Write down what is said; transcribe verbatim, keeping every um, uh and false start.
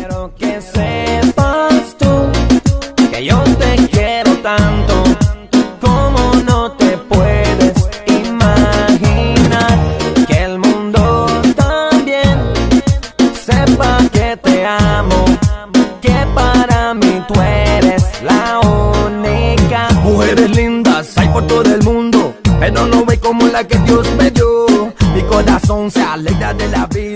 Quiero que sepas tú que yo te quiero tanto, como no te puedes imaginar. Que el mundo también sepa que te amo, que para mí tú eres la única. Mujeres lindas hay por todo el mundo, pero no hay como la que Dios me dio. Mi corazón se alegra de la vida.